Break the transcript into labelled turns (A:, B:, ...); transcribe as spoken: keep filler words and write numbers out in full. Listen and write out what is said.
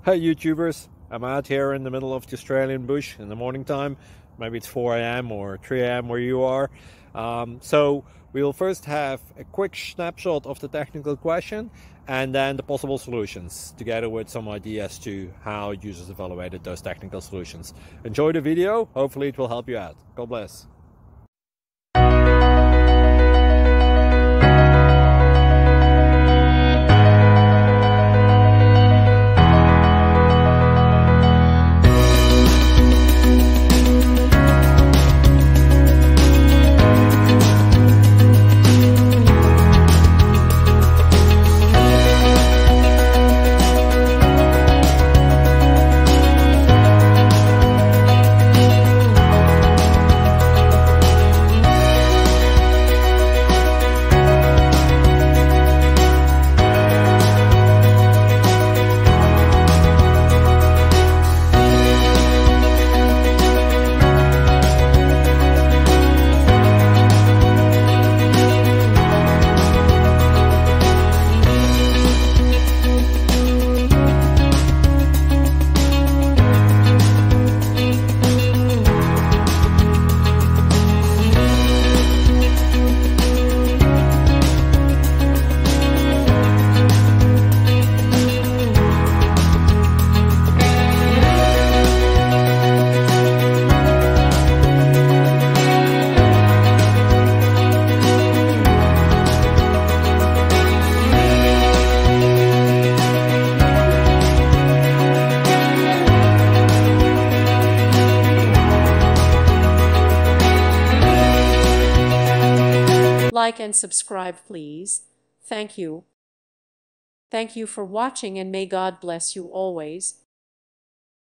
A: Hey YouTubers, I'm out here in the middle of the Australian bush in the morning time. Maybe it's four A M or three A M where you are. Um, so we'll first have a quick snapshot of the technical question and then the possible solutions, together with some ideas to how users evaluated those technical solutions. Enjoy the video, hopefully it will help you out. God bless.
B: Like and subscribe, please. Thank you. Thank you for watching, and may God bless you always.